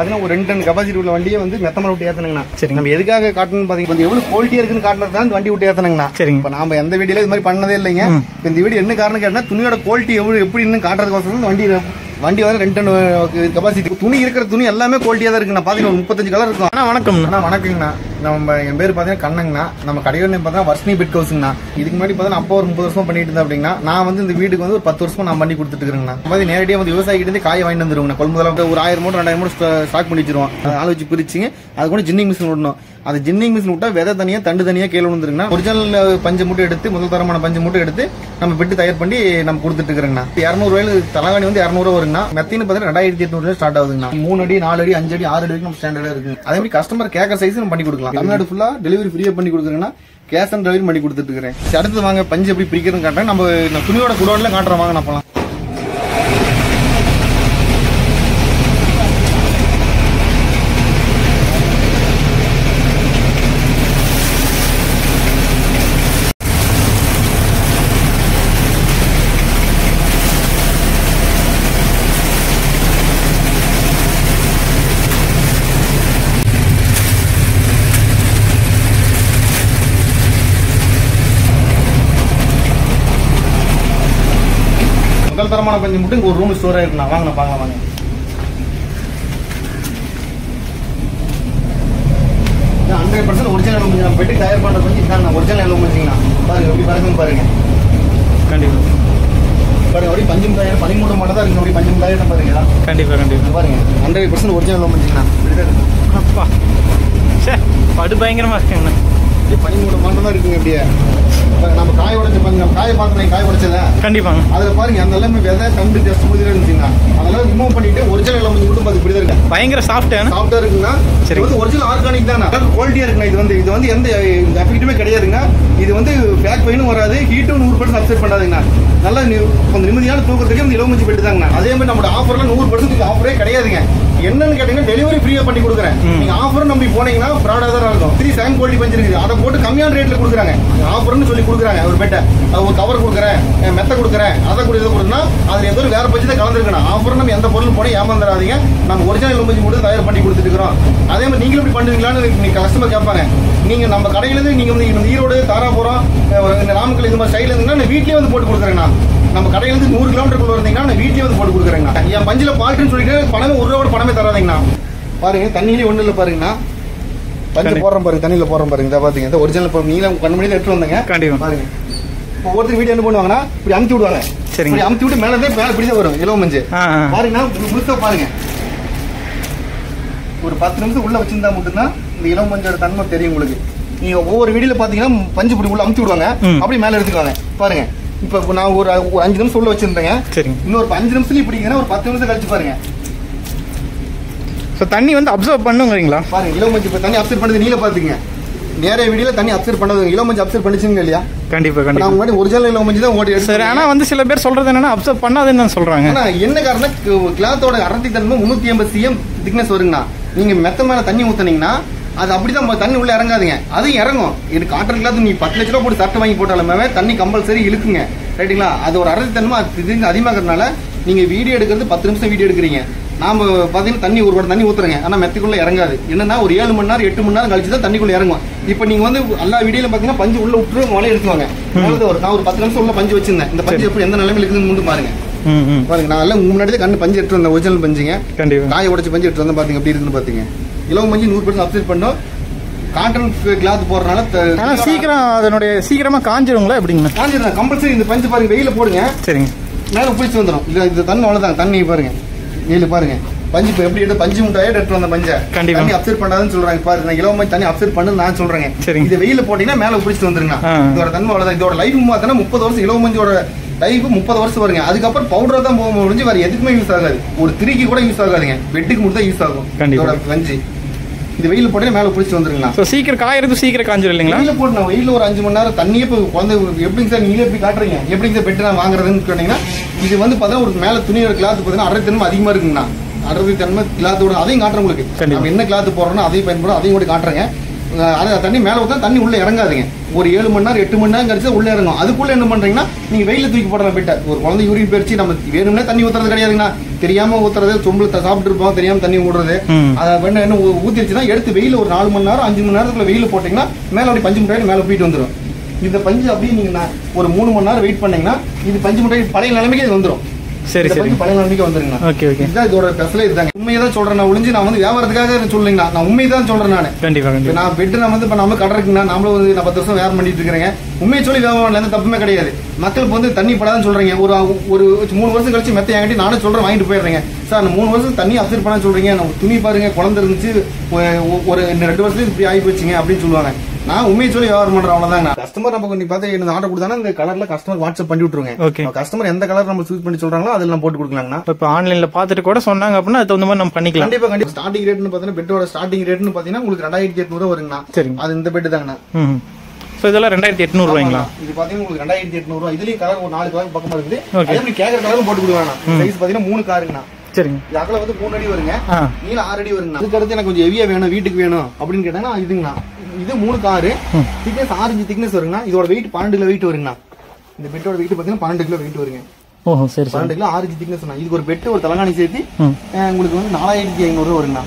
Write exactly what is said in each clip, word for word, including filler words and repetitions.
பாத்தீங்கன்னா ஒரு ரெண்டு டன் கெபாசிட்டி உள்ள வண்டியை வந்து மெத்தமலை விட்டு ஏத்தணுங்கண்ணா. சரி, நம்ம எதுக்காக காட்டணும்னு பாத்தீங்கன்னா எவ்வளவு குவாலிட்டியா இருக்குன்னு காட்டுறது தான் இந்த வண்டி விட்டு ஏத்தணுங்கண்ணா. சரி, இப்ப நாம எந்த வீடியோல இது மாதிரி பண்ணதே இல்லைங்க. இந்த வீடியோ என்ன காரணம் கேட்டா துணியோட குவாலிட்டி எவ்வளவு எப்படி இன்னும் காட்டுறதுக்கோசரம் வண்டி வண்டி வந்து ரெண்டு டன் கெபாசிட்டி துணி இருக்கிற துணி எல்லாமே குவாலிட்டியா தான் இருக்குண்ணா. பாத்தீங்கன்னா முப்பத்தஞ்சு கலர் இருக்கும். ஆனா வணக்கம் அண்ணா. வணக்கங்கண்ணா. நம்ம என் பேர் பாத்தீங்கன்னா கண்ணங்கண்ணா. நம்ம கடையோட பார்த்தா வர்ஷினி பெட் ஹவுஸ்ங்கண்ணா. இதுக்கு முன்னாடி பார்த்தா அப்பா ஒரு முப்பது வருஷம் பண்ணிட்டு இருந்தா அப்படின்னா நான் வந்து இந்த வீட்டுக்கு வந்து ஒரு பத்து வருஷமா நான் பண்ணி கொடுத்துட்டு இருக்கேங்கண்ணா. மாதிரி நேரடியாக வந்து விவசாயிகிட்ட இருந்து காய வாங்கிட்டு வந்துருவோம். கொள்முதல ஒரு ஆயிரம் மூட்டை ரெண்டாயிரம் மூட்டை ஸ்டாக் பண்ணி வச்சிருவோம். ஆள் வச்சு பிரிச்சுங்க அது கூட ஜின்னிங் மிஷின் விடணும். அந்த ஜின்னிங் மிஷின் விட்டா விதை தனியா தண்டு தனியா கீழே வந்துருங்கண்ணா. ஒரிஜினல் பஞ்சு மூட்டை எடுத்து முதல் தரமான பஞ்சு மூட்டை எடுத்து நம்ம பெட்டு தயார் பண்ணி நம்ம கொடுத்துட்டு இருக்கிறோங்கண்ணா. இருநூறு ரூபாயில தலைவாணி வந்து இருநூறு ரூபா வருங்கண்ணா. மெத்தின்னு பார்த்தீங்கன்னா ரெண்டாயிரத்தி எட்நூறு ஸ்டார்ட் ஆகுதுங்கண்ணா. மூணு அடி நாலு அடி அஞ்சு அடி ஆறு அடி நம்ம ஸ்டாண்டர்டா இருக்கு. அதே மாதிரி கஸ்டமர் கேட்கற சைஸ் நம்ம பண்ணி கொடுக்கலாம். தமிழ்நாடு ஃபுல்லா டெலிவரி ஃப்ரீயா பண்ணி கொடுக்குறேன்னா கேஷ் ஆன் டெலிவரி பண்ணி கொடுத்துட்டு இருக்கிறேன். அடுத்து வாங்க பஞ்சு எப்படி பிரிக்கிறதுன்னு காட்டுறேன். நம்ம துணியோட குடோன்ல காட்டுறோம் வாங்க. நான் போலாம். முதல் தரமான பஞ்சு மட்டும் ஒரு ரூம் ஸ்டோர் ஆயிருக்குண்ணா. வாங்க பாக்கலாம் வாங்க. ஹண்ட்ரட் பர்சன்ட் ஒரிஜினல் பஞ்சு நம்ம பெட்டி தயார் பண்ற பஞ்சு இதான் ஒரிஜினல் எல்லாம் பஞ்சுங்கண்ணா. பாருங்க எப்படி பறக்கும் பாருங்க. கண்டிப்பா பாருங்க அப்படி பஞ்சு தயார் பனிமூட்டை மட்டும் தான் இருக்கு. அப்படி பஞ்சு தயார் பாருங்க. கண்டிப்பா கண்டிப்பா பாருங்க ஹண்ட்ரட் பர்சன்ட் ஒரிஜினல் பஞ்சுங்கண்ணா. அப்பா படு பயங்கரமா இருக்குங்கண்ணா. பனிமூட்டை மட்டும் தான் இருக்குங்க. அப்படியே நம்ம காய உடைச்ச பஞ்சு நம்ம காய பார்க்கணும். காய உடைச்சத கண்டிப்பா அதுல பாருங்க அந்த எல்லாமே விதை தண்டு ஜஸ்ட் முடிஞ்சு இருந்துச்சுங்க. அதெல்லாம் ரிமூவ் பண்ணிட்டு ஒரிஜினல் எல்லாம் மட்டும் அது இப்படி தான் இருக்கு. பயங்கர சாஃப்டா சாஃப்டா இருக்குங்க. சரி வந்து ஒரிஜினல் ஆர்கானிக் தான். குவாலிட்டியா இருக்குங்க. இது வந்து இது வந்து எந்த எஃபெக்ட்டுமே கிடையாதுங்க. இது வந்து பேக் பெயினும் வராது. ஹீட்டும் நூறு பர்சன்ட் அப்செட் பண்ணாதுங்க. நல்லா கொஞ்சம் நிம்மதியான தூக்கத்துக்கு இந்த இலவமஞ்சி பெட்டு தாங்க. அதே மாதிரி நம்மளோட ஆஃபர்ல நூறு பர்சன்ட் ஆஃபரே கிடையாதுங்க. என்னன்னு கேட்டீங்கன்னா டெலிவரி ஃப்ரீயா பண்ணி கொடுக்குறேன். நீங்க ஆஃபர் நம்பி போனீங்கன்னா ப்ராடா தான் இருக்கும். த்ரீ செவன் குவாலிட்டி பஞ்சு இருக்குது. அதை போட்டு கம்மியான ரேட்ல கொடுக்குறாங்க. ஆஃபர்னு சொல்லி கொடுக்குறாங்க. ஒரு பெட்டை ஒரு கவர் கொடுக்குறேன் மெத்த கொடுக்குறேன் அதை கூட இதை கொடுத்தா அதுல ஏதோ வேற பஞ்சு தான் கலந்துருக்கணும். ஆஃபர் நம்ம எந்த பொருள் போனா ஏமாந்துடாதீங்க. நம்ம ஒரிஜினல் இலவமஞ்சி மட்டும் தயார் பண்ணி கொடுத்துட்டு இருக்கிறோம். அதே மாதிரி நீங்களும் இப்படி பண்ணுவீங்களான்னு நீங்க கஸ்டமர் கேட்பாங்க. நீங்க நம்ம கடையில இருந்து நீங்க வந்து ஈரோடு தாராபுரம் நாமக்கல் இது மாதிரி சைட்ல இருந்தீங்கன்னா வீட்லயே வந்து போட்டு கொடுக்குறேங்கண்ணா. நம்ம கடையில இருந்து நூறு கிலோமீட்டர் வந்தீங்கன்னா நான் வீட்லயே வந்து போட்டு கொடுக்குறேங்கண்ணா. என் பஞ்சில பால்ட்டுன்னு சொல்லிட்டு பணமே ஒரு ரூபா பணமே தராதீங்கண்ணா. பாருங்க தண்ணியிலே ஒண்ணு இல்ல பாருங்கண்ணா. பஞ்சு போடுறோம் பாருங்க. தண்ணியில போடுறோம் பாருங்க. இதை பாத்தீங்க ஒரிஜினல் நீங்க கண்ணு மணியில எடுத்து வந்தீங்க. பாருங்க ஒவ்வொருத்தர் வீடியோ என்ன பண்ணுவாங்கன்னா இப்படி அமுத்தி விடுவாங்க. சரி அமுத்தி விட்டு மேல மேல இப்படிதான் வரும் இலவ மஞ்சு. பாருங்கன்னா முழுக்க பாருங்க ஒரு பத்து நிமிஷம் உள்ள வச்சிருந்தா மட்டும்தான் இந்த இலவ மஞ்சோட தன்மை தெரியும் உங்களுக்கு. நீங்க ஒவ்வொரு வீடியோல பாத்தீங்கன்னா பஞ்சு இப்படி உள்ள அமுத்தி விடுவாங்க. அப்படி மேல எடுத்துக்குவாங்க. பாருங்க இப்ப நான் ஒரு அஞ்சு நிமிஷம் உள்ள வச்சிருந்தேங்க. இன்னொரு அஞ்சு நிமிஷம் இப்படிங்கன்னா ஒரு பத்து நிமிஷம் கழிச்சு பாருங்க தண்ணி வந்து அப்சர்வ் பண்ணுங்களா. பாருங்க இலவ மஞ்சு தண்ணி அப்சர்வ் பண்ணது நீல பாத்தீங்க. நிறைய வீடியோல தண்ணி அப்சர்வ் பண்ணது இலவ மஞ்சு அப்சர்வ் பண்ணிச்சுங்க இல்லையா. கண்டிப்பா கண்டிப்பா நான் முன்னாடி ஒரிஜினல் இலவ மஞ்சு தான் ஓடி. சரி ஆனா வந்து சில பேர் சொல்றது என்னன்னா அப்சர்வ் பண்ணாதுன்னு சொல்றாங்க. ஆனா என்ன காரணம் கிளாத்தோட அடர்த்தி தன்மை முன்னூத்தி எண்பது சிஎம் திக்னஸ் வருங்கண்ணா. நீங்க மெத்த மேல தண்ணி ஊத்துனீங்கன்னா அது அப்படிதான் தண்ணி உள்ள இறங்காதுங்க. அதுவும் இறங்கும். இது காட்டன் கிளாத் நீ பத்து லட்ச ரூபா போட்டு சட்டை வாங்கி போட்டாலுமே தண்ணி கம்பல்சரி இழுக்குங்க. ரைட்டுங்களா. அது ஒரு அடர்த்தி தன்மை அதிகமாகிறதுனால நீங்க வீடியோ எடுக்கிறது பத்து நிமிஷம் வீடியோ எடுக்கிறீங்க. நாம பாத்தீங்கன்னா தண்ணி ஒரு தண்ணி ஊத்துறங்க. ஆனா மெத்திக்குள்ள இறங்காது. என்னன்னா ஒரு ஏழு மணி நேரம் எட்டு மணி நேரம் கழிச்சு தான் தண்ணிக்குள்ள இறங்கும். இப்ப நீங்க வந்து எல்லா வீடியோல பாத்தீங்கன்னா பஞ்சு உள்ள விட்டு மழை எடுத்துவாங்க. நான் ஒரு பத்து நிமிஷம் உள்ள பஞ்சு வச்சிருந்தேன். இந்த பஞ்சு எப்படி எந்த நிலைமையில இருக்குதுன்னு பாருங்க. பாருங்க நான் எல்லாம் முன்னாடி கண்ணு பஞ்சு எடுத்து வந்தேன். ஒரிஜினல் பஞ்சுங்க. காய உடைச்சு பஞ்சு எடுத்து வந்தேன். பாத்தீங்க எப்படி இருக்குன்னு பாத்தீங்க. இலவ மஞ்சு நூறு பர்சன்ட் அப்செட் பண்ணோம். காட்டன் கிளாத் போடுறதுனால சீக்கிரம் அதனுடைய சீக்கிரமா காஞ்சிருங்களா எப்படிங்களா. காஞ்சிடும் கம்பல்சரி. இந்த பஞ்சு பாருங்க வெயில போடுங்க. சரிங்க மேல பிடிச்சி வந்துடும். இல்ல இது தண்ணி அவ்வளவுதான். தண்ணி பாருங்க வெயில பாருங்க பஞ்சு இப்ப எப்படி எடுத்து பஞ்சு முட்டையே எடுத்து வந்த பஞ்சை தண்ணி அப்சர்வ் பண்ணாதுன்னு சொல்றாங்க. பாருங்க நான் இலவ மஞ்சு தண்ணி அப்சர்வ் பண்ணு நான் சொல்றேன். இது வெயில போட்டீங்கன்னா மேல பிடிச்சிட்டு வந்துருங்க. இதோட தன்மை அவ்வளவுதான். இதோட லைஃப் பார்த்தா முப்பது வருஷம் இலவ மஞ்சோட லைஃப் முப்பது வருஷம் வருங்க. அதுக்கப்புறம் பவுடர் தான் போக முடிஞ்சு வேற எதுக்குமே யூஸ் ஆகாது. ஒரு திரிக்கு கூட யூஸ் ஆகாதுங்க. பெட்டுக்கு மட்டும் தான் யூஸ் ஆகும் இதோட பஞ்சு. இது வெயில போட்டு மேல பிடிச்சி வந்துருங்களா. சீக்கிரம் காயறது சீக்கிரம் காஞ்சிடும் இல்லைங்களா. வெயில போட்டு வெயில ஒரு அஞ்சு மணி நேரம் தண்ணியே இப்போ குழந்தை எப்படிங்க சார் நீங்களே எப்படி காட்டுறீங்க எப்படிங்க சார் பெட்டு நான் வாங்குறதுன்னு கேட்டீங்கன்னா இது வந்து பார்த்தீங்கன்னா ஒரு மேல துணியோட கிளாத் பார்த்தீங்கன்னா அரை தன்மை அதிகமா இருக்குங்கண்ணா. அறுபது தன்மை கிளாத்தோட அதையும் காட்டுறேன் உங்களுக்கு. நம்ம என்ன கிளாத் போடுறோம்னா அதையும் பயன்படும் அதையும் கூட காட்டுறேங்க. தண்ணி மேல ஊத்தா தண்ணி உள்ள இறங்காதுங்க. ஒரு ஏழு மணி நேரம் எட்டு மணி நேரம் கழிச்சு உள்ள இறங்கும். அதுக்குள்ள என்ன பண்றீங்கன்னா நீங்க வெயில தூக்கி போடுற பெட்டை ஒரு குழந்தை யூரின் போயிடுச்சு நம்ம வேணும்னே தண்ணி ஊத்துறது கிடையாதுங்கண்ணா. தெரியாம ஊத்துறது, சொம்பு சாப்பிட்டு இருப்போம் தெரியாம தண்ணி ஊடுறது, அதை வேணா என்ன ஊத்திருச்சுன்னா எடுத்து வெயில ஒரு நாலு மணி நேரம் அஞ்சு மணி நேரத்துக்குள்ள வெயில போட்டீங்கன்னா மேல அப்படி பஞ்சு முட்டாய் மேல போயிட்டு வந்துடும். இந்த பஞ்சு அப்படியே நீங்க ஒரு மூணு மணி நேரம் வெயிட் பண்ணீங்கன்னா இது பஞ்சு முட்டாய் பழைய நிலைமைக்கு இது வந்துடும். சரி சரி, பழைய நிலைமைக்கு வந்துருங்க. ஓகே ஓகே, இதுதான் இதோட ஸ்பெஷலே இதுதாங்க. உண்மையை தான் சொல்றேன் நான், ஒளிஞ்சு நான் வந்து வியாபாரத்துக்காக சொல்லுங்க, நான் உண்மையை தான் சொல்றேன் நான். கண்டிப்பா கண்டிப்பா. நான் பெட் நான் வந்து இப்ப நம்ம கடை இருக்குன்னா நம்மளும் வந்து நான் பத்து வருஷம் வியாபாரம் பண்ணிட்டு இருக்கிறேங்க. உண்மையை சொல்லி வியாபாரம் எந்த தப்புமே கிடையாது. மக்களுக்கு வந்து தண்ணி படாதுன்னு சொல்றீங்க, ஒரு ஒரு மூணு வருஷம் கழிச்சு மெத்த என்கிட்ட நானும் சொல்றேன் வாங்கிட்டு போயிடுறேங்க. சார் அந்த மூணு வருஷம் தண்ணி அப்சர்வ் பண்ண சொல்றீங்க, நம்ம துணி பாருங்க குழந்தை இருந்துச்சு ஒரு ரெண்டு வருஷத்துல இப்படி ஆகி போச்சுங்க அப்படின்னு சொல்லுவாங்க. நான் உண்மையை சொல்லி வியாபாரம் பண்றேன், அவ்வளவுதாங்க. கஸ்டமர் நம்ம கொஞ்சம் பார்த்து எனக்கு ஆர்டர் கொடுத்தாங்கன்னா இந்த கலர்ல கஸ்டமர் வாட்ஸ்அப் பண்ணி விட்டுருங்க. ஓகே, கஸ்டமர் எந்த கலர் நம்ம சூஸ் பண்ணி சொல்றாங்களோ அதில் நம்ம போட்டு கொடுக்கலாங்கண்ணா. இப்போ ஆன்லைன்ல பார்த்துட்டு கூட சொன்னாங்க அப்படின்னா அது தகுந்த மாதிரி நம்ம பண்ணிக்கலாம். கண்டிப்பா கண்டிப்பா. ஸ்டார்டிங் ரேட்னு பாத்தீங்கன்னா பெட்டோட ஸ்டார்டிங் ரேட்னு பாத்தீங்கன்னா உங்களுக்கு ரெண்டாயிரத்தி எட்நூறு வருங்கண்ணா. சரி, அது இந்த பெட் தாங்கண்ணா. சோ இதெல்லாம் ரெண்டாயிரத்தி எட்நூறு ரூபாய்ங்களா? இது பாத்தீங்கன்னா உங்களுக்கு ரெண்டாயிரத்தி எட்நூறு ரூபாய். இதுலயும் கலர் ஒரு நாலு கலர் பக்கமா இருக்குது. அதே மாதிரி கேக்குற கலரும் போட்டு கொடுக்கலாம். சைஸ் பாத்தீங்கன்னா மூணு காருங்கண்ணா. சரிங்க, அகல வந்து மூணு அடி வருங்க, நீளம் ஆறு அடி வருங்க. அதுக்கு அடுத்து எனக்கு கொஞ்சம் ஹெவியா வேணும் வீட்டுக்கு வேணும் அப்படின்னு கேட்டாங்கன்னா இதுங்கண்ணா. இது மூணு காரு, திக்னஸ் ஆறு இன்ச் திக்னஸ் வருங்கண்ணா. இதோட வெயிட் பன்னெண்டு கிலோ வெயிட் வருங்கண்ணா. இந்த பெட்டோட வெயிட் பாத்தீங்கன்னா பன்னெண்டு கிலோ வெயிட் வருங்க. ஓஹோ சரி, பன்னெண்டு கிலோ ஆறு இன்ச் திக்னஸ். இதுக்கு ஒரு பெட்டு ஒரு தலகாணி சேர்த்து உங்களுக்கு வந்து நாலாயிரத்தி ஐநூறு ரூபா வருங்கண்ணா.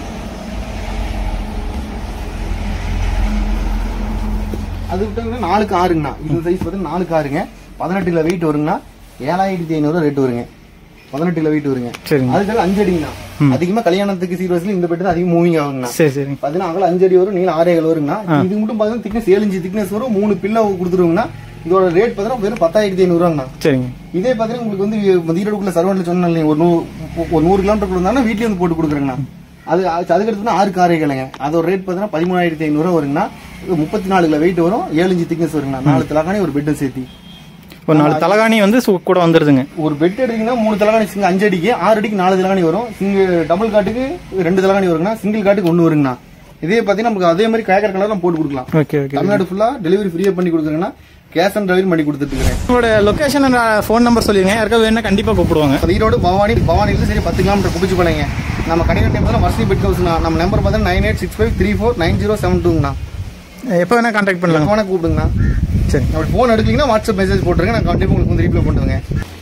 அது விட்டு நாலுக்கு ஆறுங்கண்ணா. இது சைஸ் பார்த்தீங்கன்னா நாலுக்கு ஆறுங்க, பதினெட்டு கிலோ வெயிட் வருங்கண்ணா. ஏழாயிரத்தி ஐநூறு ரூபா ரேட் வருங்க, பதினெட்டு கிலோ வெயிட் வருங்க. அதுக்காக அஞ்சு அடிங்கண்ணா. அதிகமா கல்யாணத்துக்கு சீரியஸ்ல இந்த பெட்டு தான் அதிகம் மூவிங் ஆகுங்கண்ணா. சரி சரி, பாத்தீங்கன்னா அகல அஞ்சு அடி வரும், நீளம் ஆறு ஏழு வருங்கண்ணா. இது மட்டும் பாத்தீங்கன்னா திக்னஸ் ஏழு இன்ச்சு திக்னஸ் வரும், மூணு பில்லோ கொடுத்துருவாங்கண்ணா. இதோட ரேட் பாத்தீங்கன்னா வெறும் பத்தாயிரத்தி ஐநூறு ரூபாங்கண்ணா. சரிங்க, இதே பாத்தீங்கன்னா உங்களுக்கு வந்து ஈரோடுக்குள்ள சர்வன்ட்ல சொன்னேன் ஒரு ஒரு நூறு கிலோமீட்டர் இருந்தாலும் வீட்லயே வந்து போட்டு கொடுக்குறேங்கண்ணா. அது அதுக்கடுத்து ஆறு காரை கிளைங்க. அதோட ரேட் பாத்தீங்கன்னா பதிமூணாயிரத்தி ஐநூறு ரூபா வருங்கண்ணா. முப்பத்தி நாலு கிலோ வெயிட் வரும், ஏழு இன்ச்சு திக்னஸ் வருங்கண்ணா. நாலு தலகாணி ஒரு பெட்டும் சேர்த்தி ஒரு நாலு தலகாணி வந்து கூட வந்துருதுங்க. ஒரு பெட் எடுத்தீங்கன்னா மூணு தலகாணி சிங்க அஞ்சு அடிக்கு, ஆறு அடிக்கு நாலு தலகாணி வரும். சிங்கிள் டபுள் காட்டுக்கு ரெண்டு தலகாணி வருங்கண்ணா, சிங்கிள் காட்டுக்கு ஒன்னு வருங்கண்ணா. இதே பாத்தீங்கன்னா நமக்கு அதே மாதிரி கேக்கர் கலர் நம்ம போட்டு கொடுக்கலாம். ஓகே ஓகே, தமிழ்நாடு ஃபுல்லா டெலிவரி ஃப்ரீயா பண்ணி கொடுக்குறேங்கன்னா கேஷ் ஆன் டெலிவரி பண்ணி கொடுத்துட்டு இருக்கேன். உங்களோட லொகேஷன் ஃபோன் நம்பர் சொல்லிருங்க, யாருக்காவது வேணா கண்டிப்பா கூப்பிடுவாங்க. ஈரோடு பவானி, பவானில சரி பத்து கிலோமீட்டர் குடிச்சு போலங்க. நம்ம கடையில் டைம் வர்ஷி பெட் ஹவுஸ். நம்ம நம்பர் பார்த்தா nine eight six five three four nine zero seven டூங்கண்ணா. எப்போ வேணா கான்டாக்ட் பண்ணலாம், வேணா கூப்பிடுங்கண்ணா. சரி, அப்படி ஃபோன் எடுக்கலீங்கன்னா வாட்ஸ்அப் மெசேஜ் போட்டுருங்க, நான் கண்டிப்பாக உங்களுக்கு வந்து ரீப்ளை பண்ணுவேங்க.